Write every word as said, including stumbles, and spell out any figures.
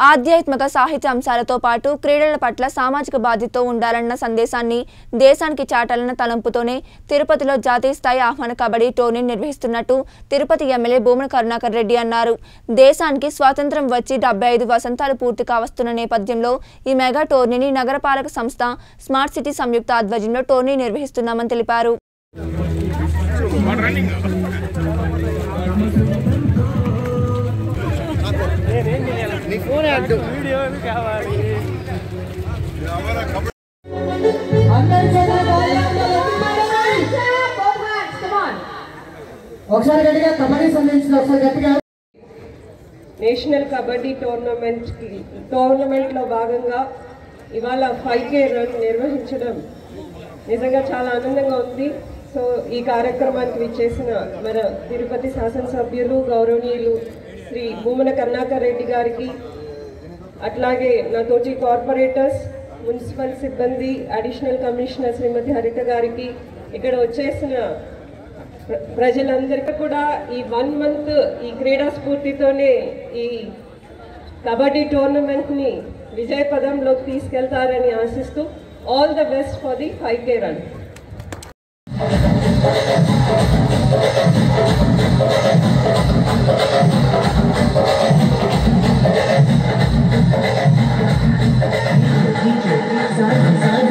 ఆధ్యాత్మిక సాహిత్య అంశాలతో పాటు క్రీడల పట్ల సామాజిక బాధ్యతతో ఉండాలన్న సందేశాన్ని దేశానికి చాటాలన్న తలంపుతోనే తిరుపతిలో జాతీయ స్థాయి ఆహ్వాన కబడ్డీ టోర్నీ నిర్వహిస్తున్నట్టు తిరుపతి ఎమ్మెల్యే భూమన కరుణాకర్ రెడ్డి అన్నారు. దేశానికి స్వాతంత్ర్యం వచ్చి డెబ్బై ఐదు వసంతాలు పూర్తి కావస్తున్న నేపథ్యంలో ఈ మెగా టోర్నీని నగరపాలక సంస్థ స్మార్ట్ సిటీ సంయుక్త ఆధ్వర్యంలో టోర్నీ నిర్వహిస్తున్నామని తెలిపారు. నేషనల్ కబడ్డీ టోర్నమెంట్ టోర్నమెంట్ లో భాగంగా ఇవాళ ఫైవ్ కే రన్ నిర్వహించడం నిజంగా చాలా ఆనందంగా ఉంది. సో ఈ కార్యక్రమానికి విచ్చేసిన మన తిరుపతి శాసనసభ్యులు గౌరవనీయులు శ్రీ భూమన కరుణాకర్ రెడ్డి గారికి, అట్లాగే నా తోటి కార్పొరేటర్స్, మున్సిపల్ సిబ్బంది, అడిషనల్ కమిషనర్ శ్రీమతి హరిత గారికి, ఇక్కడ వచ్చేసిన ప్రజలందరికీ కూడా ఈ వన్ మంత్ ఈ క్రీడా స్ఫూర్తితోనే ఈ కబడ్డీ టోర్నమెంట్ని విజయపదంలోకి తీసుకెళ్తారని ఆశిస్తూ all the best for the five K run. Sorry, sorry.